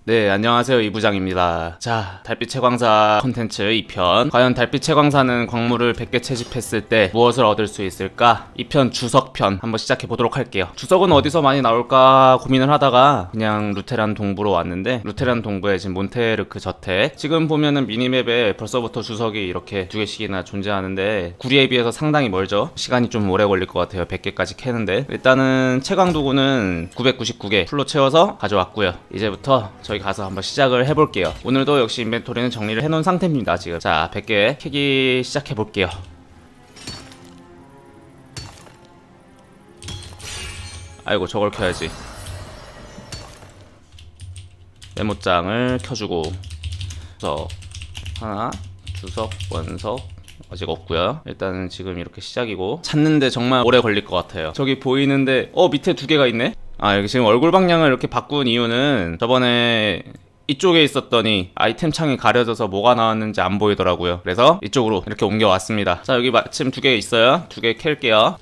네, 안녕하세요. 이부장입니다. 자, 달빛 채광사 콘텐츠 2편. 과연 달빛 채광사는 광물을 100개 채집했을 때 무엇을 얻을 수 있을까? 2편 주석편 한번 시작해 보도록 할게요. 주석은 어디서 많이 나올까 고민을 하다가 그냥 루테란 동부로 왔는데, 루테란 동부에 지금 몬테르크 저택, 지금 보면은 미니맵에 벌써부터 주석이 이렇게 2개씩이나 존재하는데 구리에 비해서 상당히 멀죠? 시간이 좀 오래 걸릴 것 같아요. 100개까지 캐는데. 일단은 채광 도구는 999개 풀로 채워서 가져왔고요. 이제부터 저희 가서 한번 시작을 해볼게요. 오늘도 역시 인벤토리는 정리를 해놓은 상태입니다. 지금 자, 100개 캐기 시작해볼게요. 아이고, 저걸 켜야지. 메모장을 켜주고, 주석 하나, 주석, 원석 아직 없고요. 일단은 지금 이렇게 시작이고, 찾는데 정말 오래 걸릴 것 같아요. 저기 보이는데 밑에 2개가 있네? 여기 지금 얼굴 방향을 이렇게 바꾼 이유는 저번에 이쪽에 있었더니 아이템 창이 가려져서 뭐가 나왔는지 안 보이더라고요. 그래서 이쪽으로 이렇게 옮겨왔습니다. 자, 여기 마침 2개 있어요. 2개 캘게요.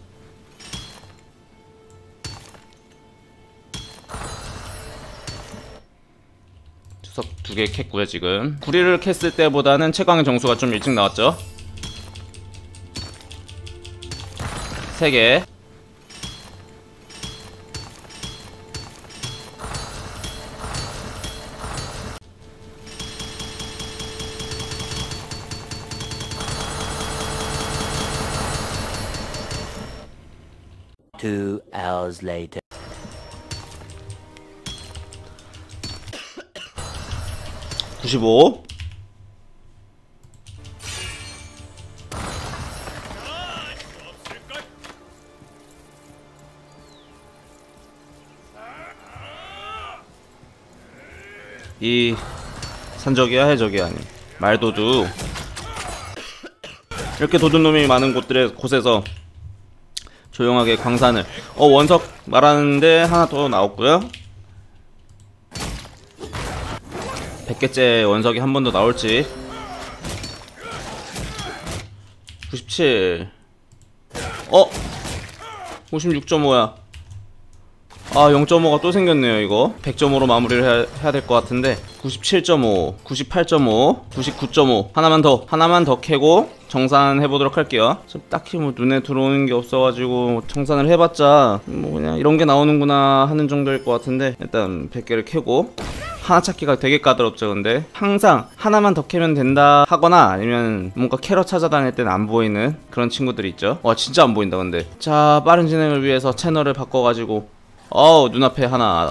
주석 2개 캤고요. 지금 구리를 캤을 때보다는 채광의 정수가 좀 일찍 나왔죠. 3개. Two hours later. 95. 이 산적이야 해적이야 아니 말도둑. 이렇게 도둑놈이 많은 곳에서 조용하게 광산을 원석 말하는데 하나 더 나왔고요. 100개째 원석이 한 번 더 나올지. 97. 56.5야 0.5가 또 생겼네요. 이거 100.5로 마무리를 해야 될 것 같은데 97.5, 98.5, 99.5 하나만 더 캐고 정산해보도록 할게요. 좀 딱히 뭐 눈에 들어오는 게 없어가지고 정산을 해봤자 뭐 그냥 이런 게 나오는구나 하는 정도일 것 같은데, 일단 100개를 캐고. 하나 찾기가 되게 까다롭죠. 근데 항상 하나만 더 캐면 된다 하거나 아니면 뭔가 캐러 찾아다닐 때는 안 보이는 그런 친구들이 있죠. 진짜 안 보인다. 근데 자, 빠른 진행을 위해서 채널을 바꿔가지고 눈앞에 하나.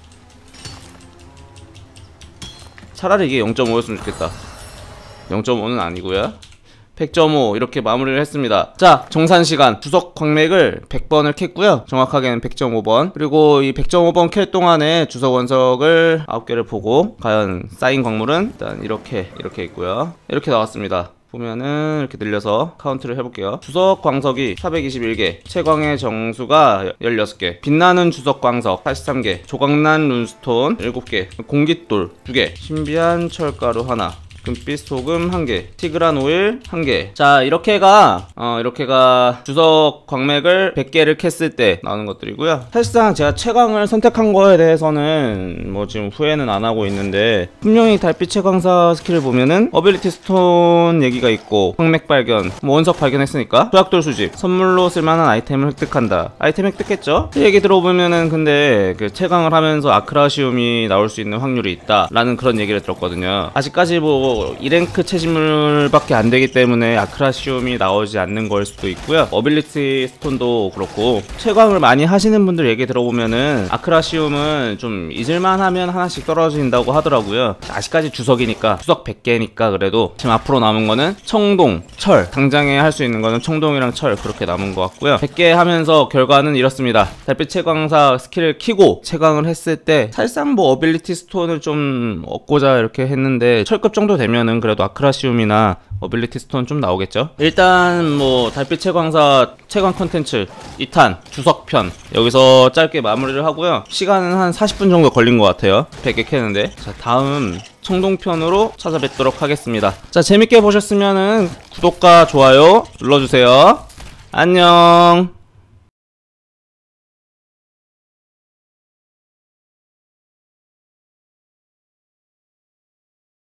차라리 이게 0.5였으면 좋겠다. 0.5는 아니고요. 100.5 이렇게 마무리를 했습니다. 자, 정산시간. 주석 광맥을 100번을 캤고요. 정확하게는 100.5번. 그리고 이 100.5번 캘 동안에 주석 원석을 9개를 보고, 과연 쌓인 광물은 일단 이렇게 있고요. 이렇게 나왔습니다. 보면은 이렇게 늘려서 카운트를 해볼게요. 주석 광석이 421개, 채광의 정수가 16개, 빛나는 주석 광석 83개, 조각난 룬스톤 7개, 공깃돌 2개, 신비한 철가루 하나, 금빛 소금 1개, 티그란 오일 1개. 자, 이렇게가 주석 광맥을 100개를 캤을 때 나오는 것들이고요. 사실상 제가 채광을 선택한 거에 대해서는 뭐 지금 후회는 안 하고 있는데, 분명히 달빛 채광사 스킬을 보면은 어빌리티 스톤 얘기가 있고, 광맥 발견, 원석 발견했으니까 조약돌 수집, 선물로 쓸만한 아이템을 획득한다. 아이템 획득했죠? 얘기 들어보면은 근데 그 채광을 하면서 아크라시움이 나올 수 있는 확률이 있다 라는 그런 얘기를 들었거든요. 아직까지 뭐 2랭크 채집물밖에 안 되기 때문에 아크라시움이 나오지 않는 걸 수도 있고요. 어빌리티 스톤도 그렇고, 채광을 많이 하시는 분들 얘기 들어보면은 아크라시움은 좀 잊을만 하면 하나씩 떨어진다고 하더라고요. 아직까지 주석이니까, 주석 100개니까 그래도 지금 앞으로 남은 거는 청동, 철. 당장에 할 수 있는 거는 청동이랑 철, 그렇게 남은 것 같고요. 100개 하면서 결과는 이렇습니다. 달빛 채광사 스킬을 키고 채광을 했을 때 사실상 뭐 어빌리티 스톤을 좀 얻고자 이렇게 했는데, 철급 정도 되면은 그래도 아크라시움이나 어빌리티 스톤 좀 나오겠죠. 일단 뭐 달빛 채광사 채광 컨텐츠 2탄 주석편 여기서 짧게 마무리를 하고요. 시간은 한 40분 정도 걸린 것 같아요. 100개 캐는데. 자, 다음 청동편으로 찾아뵙도록 하겠습니다. 자, 재밌게 보셨으면은 구독과 좋아요 눌러주세요. 안녕.